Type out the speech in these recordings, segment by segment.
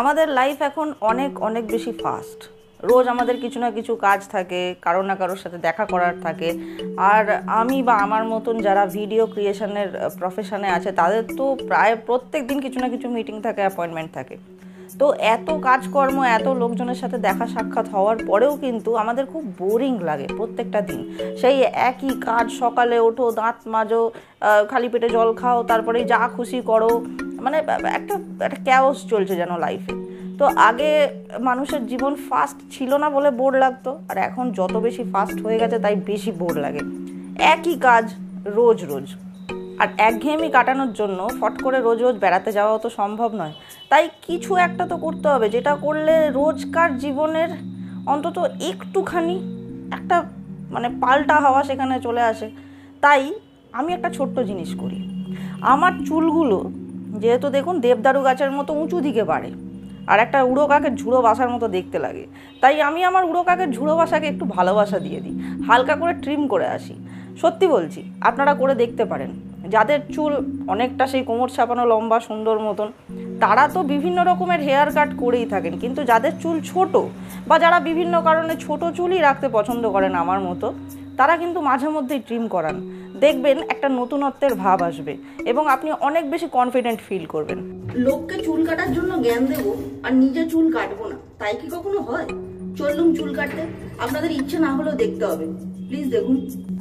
আমাদের লাইফ এখন অনেক অনেক বেশি ফাস্ট। রোজ আমাদের কিছু না কিছু কাজ থাকে, কারো না কারোর সাথে দেখা করার থাকে। আর আমি বা আমার মতন যারা ভিডিও ক্রিয়েশনের প্রফেশনে আছে তাদের তো প্রায় প্রত্যেক দিন কিছু না কিছু মিটিং থাকে, অ্যাপয়েন্টমেন্ট থাকে। তো এত কাজকর্ম, এত লোকজনের সাথে দেখা সাক্ষাৎ হওয়ার পরেও কিন্তু আমাদের খুব বোরিং লাগে প্রত্যেকটা দিন। সেই একই কাজ, সকালে ওঠো, দাঁত মাজো, খালি পেটে জল খাও, তারপরে যা খুশি করো, মানে একটা একটা ক্যাওস চলছে যেন লাইফে। তো আগে মানুষের জীবন ফাস্ট ছিল না বলে বোর লাগতো, আর এখন যত বেশি ফাস্ট হয়ে গেছে তাই বেশি বোর লাগে। একই কাজ রোজ রোজ, আর একঘেয়েমি কাটানোর জন্য ফট করে রোজ রোজ বেড়াতে যাওয়াও তো সম্ভব নয়। তাই কিছু একটা তো করতে হবে, যেটা করলে রোজকার জীবনের অন্তত একটুখানি একটা মানে পাল্টা হাওয়া সেখানে চলে আসে। তাই আমি একটা ছোট্ট জিনিস করি। আমার চুলগুলো যেহেতু দেখুন দেবদারু গাছের মতো উঁচু দিকে বাড়ে, আর একটা উড়ো কাকের ঝুড়ো বাসার মতো দেখতে লাগে, তাই আমি আমার উড়ো কাকের ঝুড়ো বাসাকে একটু ভালোবাসা দিয়ে দিই, হালকা করে ট্রিম করে আসি। সত্যি বলছি, আপনারা করে দেখতে পারেন। যাদের চুল অনেকটা সেই কোমর ছাপানো লম্বা সুন্দর মতন, তারা তো বিভিন্ন রকমের হেয়ার কাট করেই থাকেন, কিন্তু যাদের চুল ছোট বা যারা বিভিন্ন কারণে ছোট চুলই রাখতে পছন্দ করেন আমার মতো, তারা কিন্তু মাঝে মধ্যেই ট্রিম করান। দেখবেন একটা নতুনত্বের ভাব আসবে এবং আপনি অনেক বেশি কনফিডেন্ট ফিল করবেন। লোককে চুল কাটার জন্য জ্ঞান দেবো আর নিজে চুল কাটবো না, তাই কি কখনো হয়? চললুম চুল কাটতে, আপনাদের ইচ্ছে না হলেও দেখতে হবে। প্লিজ দেখুন।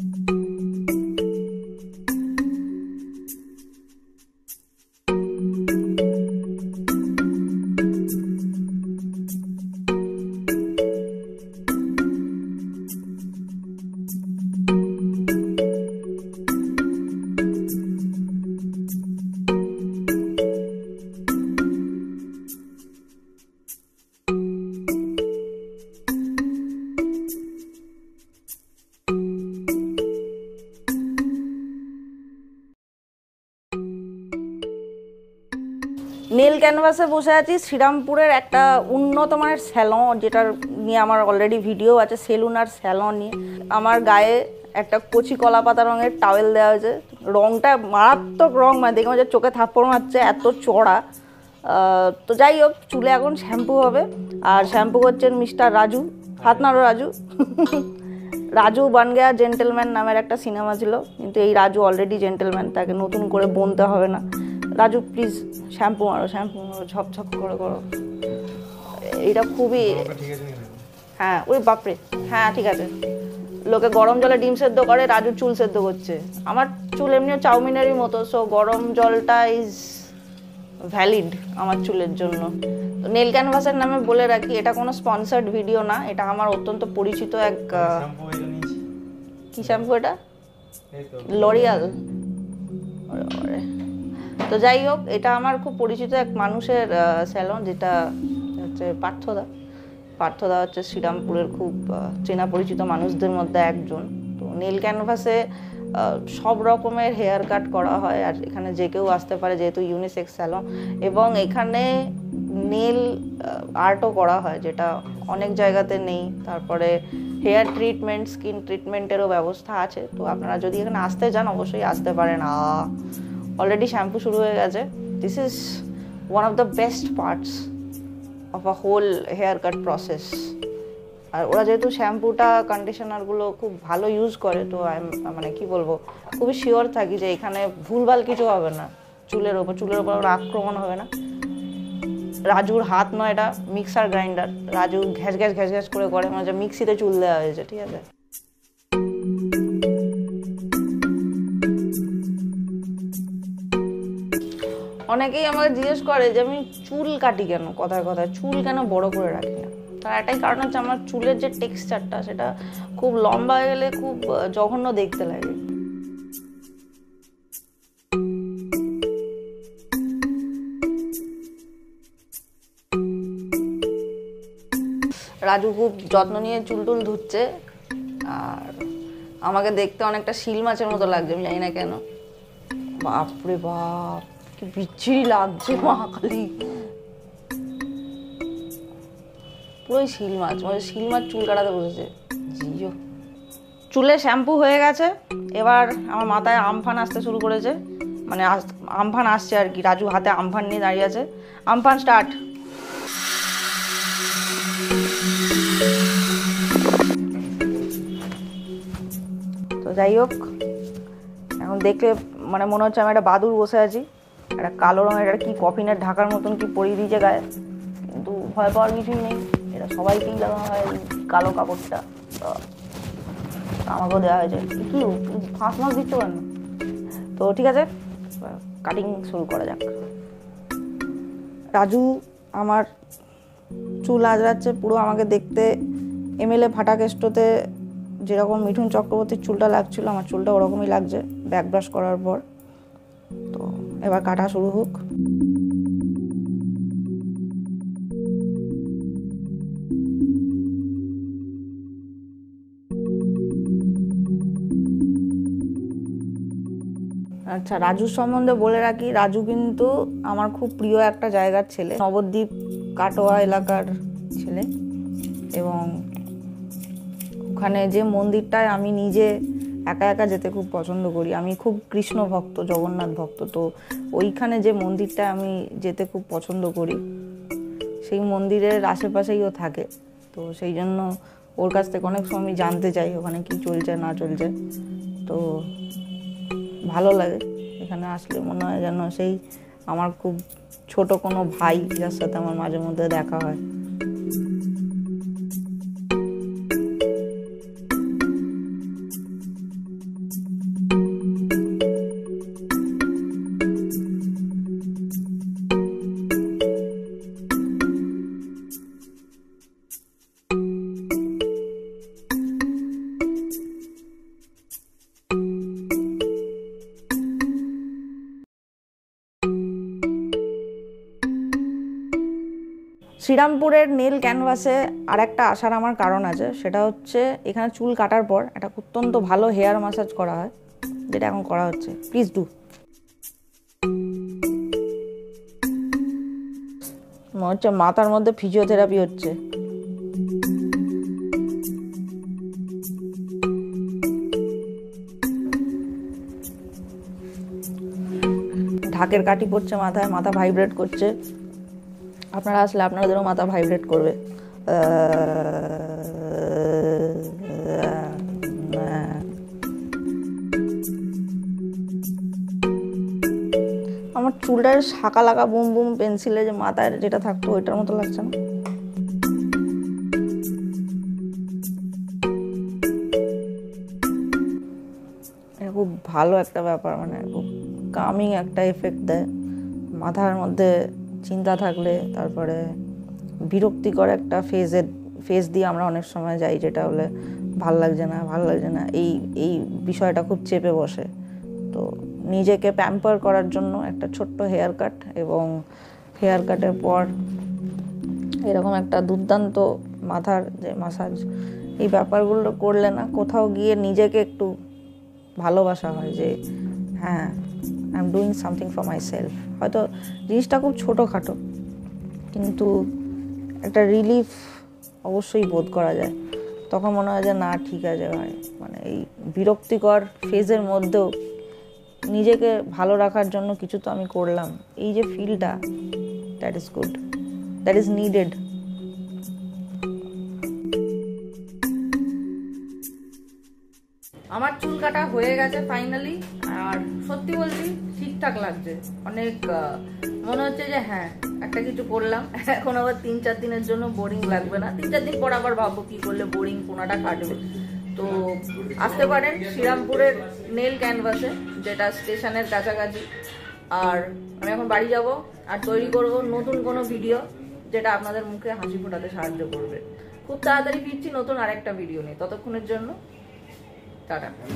নেল ক্যানভাসে বসে আছি শ্রীরামপুরের একটা উন্নত মানের স্যালন, যেটার নিয়ে আমার অলরেডি ভিডিও আছে, সেলুন আর স্যালন নিয়ে। আমার গায়ে একটা কচি কলা পাতা রঙের টাওয়েল দেওয়া হয়েছে। রঙটা মারাত্মক রঙ, মানে দেখে আমার চোখে থাপ্পড় মারছে, এত চড়া। তো যাই হোক, চুলে এখন শ্যাম্পু হবে, আর শ্যাম্পু করছেন মিস্টার রাজু। হাত নাড়ো রাজু। রাজু বান গয়া জেন্টেলম্যান নামের একটা সিনেমা ছিল, কিন্তু এই রাজু অলরেডি জেন্টেলম্যান, তাকে নতুন করে বনতে হবে না। রাজু প্লিজ শ্যাম্পু মারো, শ্যাম্পু মারো, ঝপঝপ করে করো। এইটা খুবই, হ্যাঁ ওই বাপরে, হ্যাঁ ঠিক আছে। লোকে গরম জলে ডিম সেদ্ধ করে, রাজু চুল সেদ্ধ করছে। আমার চুল এমনিও চাউমিনেরই মতো, সো গরম জলটা ইজ ভ্যালিড আমার চুলের জন্য। তো নেল ক্যানভাসের নামে বলে রাখি, এটা কোনো স্পন্সার্ড ভিডিও না, এটা আমার অত্যন্ত পরিচিত এক। কি শ্যাম্পু এটা? লরিয়াল। তো যাই হোক, এটা আমার খুব পরিচিত এক মানুষের স্যালন, যেটা হচ্ছে পার্থদা হচ্ছে শ্রীরামপুরের খুব চেনা পরিচিত মানুষদের মধ্যে একজন। তো নেল ক্যানভাসে সব রকমের হেয়ার কাট করা হয়, আর এখানে যে কেউ আসতে পারে যেহেতু ইউনিসেক্স স্যালন। এবং এখানে নেল আর্টও করা হয়, যেটা অনেক জায়গাতে নেই। তারপরে হেয়ার ট্রিটমেন্ট, স্কিন ট্রিটমেন্টেরও ব্যবস্থা আছে। তো আপনারা যদি এখানে আসতে চান অবশ্যই আসতে পারেন। অলরেডি শ্যাম্পু শুরু হয়ে গেছে। This is one of the best parts of a whole haircut process. আর ওরা যেহেতু শ্যাম্পুটা, কন্ডিশনারগুলো খুব ভালো ইউজ করে, তো মানে কি বলবো, খুবই শিওর থাকি যে এখানে ভুলভাল কিছু হবে না, চুলের ওপর ওরা আক্রমণ হবে না। রাজুর হাত নয়, এটা মিক্সার গ্রাইন্ডার। রাজু ঘ্যাস ঘ্যাস করে মানে মিক্সিতে চুল দেওয়া হয়েছে, ঠিক আছে। অনেকেই আমাকে জিজ্ঞেস করে যে আমি চুল কাটি কেন, কথায় চুল কেন বড় করে রাখি না। তার একটাই কারণ হচ্ছে, আমার চুলের যে টেক্সচারটা সেটা খুব লম্বা হয়ে গেলে খুব জঘন্য দেখতে লাগে। রাজু খুব যত্ন নিয়ে চুল টুল ধুচ্ছে, আর আমাকে দেখতে অনেকটা শিল মাছের মতো লাগছে, আমি জানি না কেন। বাপরে বাপ, কি বিচ্ছিরি লাগছে মা কালী, পুরোই শিল মাছ, মানে শিল মাছ চুল কাটাতে বসেছে। জিও, চুলে শ্যাম্পু হয়ে গেছে, এবার আমার মাথায় আমফান আসতে শুরু করেছে, মানে আমফান আসছে আর কি। রাজু হাতে আমফান নিয়ে দাঁড়িয়ে আছে। আমফান স্টার্ট। যাই হোক, এখন দেখলে মানে মনে হচ্ছে আমি একটা বাদুড় বসে আছি, একটা কালো রঙের একটা কি কফিনের ঢাকার মতন কি পরিয়ে দিয়েছে গায়ে, কিন্তু ভয় পাওয়ার কিছুই নেই, এটা সবাইকেই দেওয়া হয় কালো কাপড়টা, তো আমাকেও দেওয়া হয়েছে। কি ফাঁস মাস দিতে পারেন না, তো ঠিক আছে কাটিং শুরু করা যাক। রাজু আমার চুল আজরাচ্ছে পুরো, আমাকে দেখতে এমএলএ ফাটাকেষ্টতে যেরকম মিঠুন চক্রবর্তীর চুলটা লাগছিল আমার চুলটা ওরকমই লাগছে ব্যাক ব্রাশ করার পর। তো এবার কাটা শুরু হোক। আচ্ছা, রাজুর সম্বন্ধে বলে রাখি, রাজু কিন্তু আমার খুব প্রিয় একটা জায়গার ছেলে, নবদ্বীপ কাটোয়া এলাকার ছেলে, এবং ওখানে যে মন্দিরটায় আমি নিজে একা একা যেতে খুব পছন্দ করি, আমি খুব কৃষ্ণ ভক্ত, জগন্নাথ ভক্ত, তো ওইখানে যে মন্দিরটায় আমি যেতে খুব পছন্দ করি সেই মন্দিরের আশেপাশেই ও থাকে, তো সেই জন্য ওর কাছ থেকে অনেক সময় আমি জানতে চাই ওখানে কি চলছে না চলছে। তো ভালো লাগে এখানে আসলে, মনে হয় যেন সেই আমার খুব ছোট কোনো ভাই যার সাথে আমার মাঝে মধ্যে দেখা হয়। শ্রীরামপুরের নীল ক্যানভাসে আর একটা আসার আমার কারণ আছে, সেটা হচ্ছে এখানে চুল কাটার পর একটা অত্যন্ত ভালো হেয়ার ম্যাসাজ করা হয়, যেটা এখন করা হচ্ছে, প্লিজ ডু। মনে হচ্ছে মাথার মধ্যে ফিজিওথেরাপি হচ্ছে। ঢাকের কাঠি পড়ছে মাথায়, মাথা ভাইব্রেট করছে, আপনারা আসলে আপনাদেরও মাথা ভাইব্রেট করবে। আমার চুলটার শাঁকা লাগা বুম বুম পেন্সিলে যে মাথায় যেটা থাকতো ওইটার মতো লাগছে না? এটা খুব ভালো একটা ব্যাপার, মানে খুব কামিং একটা এফেক্ট দেয় মাথার মধ্যে চিন্তা থাকলে, তারপরে বিরক্তিকর একটা ফেজ দিয়ে আমরা অনেক সময় যাই, যেটা হলে ভাল লাগছে না, এই বিষয়টা খুব চেপে বসে। তো নিজেকে প্যাম্পার করার জন্য একটা ছোট্ট হেয়ার কাট, এবং হেয়ার কাটের পর এরকম একটা দুর্দান্ত মাথার যে ম্যাসাজ, এই ব্যাপারগুলো করলে না কোথাও গিয়ে নিজেকে একটু ভালোবাসা হয়, যে হ্যাঁ I am doing something for myself. হয়তো জিনিসটা খুব ছোটোখাটো, কিন্তু একটা রিলিফ অবশ্যই বোধ করা যায়, তখন মনে হয় যে না ঠিক আছে ভাই, মানে এই বিরক্তিকর ফেজের মধ্যেও নিজেকে ভালো রাখার জন্য কিছু তো আমি করলাম, এই যে ফিলটা, that is good, that is needed. আমার চুল কাটা হয়ে গেছে ফাইনালি, আর সত্যি বলছি ঠিকঠাক লাগছে, অনেক মনে হচ্ছে যে হ্যাঁ একটা কিছু করলাম, এখন আবার 3-4 দিনের জন্য বোরিং লাগবে না, 3-4 দিন পর আবার ভাববো কি করলে বোরিং কোনাটা কাটবে। তো আসতে পারেন শ্রীরামপুরের নেল ক্যানভাসে, যেটা স্টেশনের কাছাকাছি, আর আমি এখন বাড়ি যাব আর তৈরি করব নতুন কোনো ভিডিও, যেটা আপনাদের মুখে হাসি ফোটাতে সাহায্য করবে। খুব তাড়াতাড়ি ফিরছি নতুন আরেকটা ভিডিও নিয়ে, ততক্ষণের জন্য টাটা।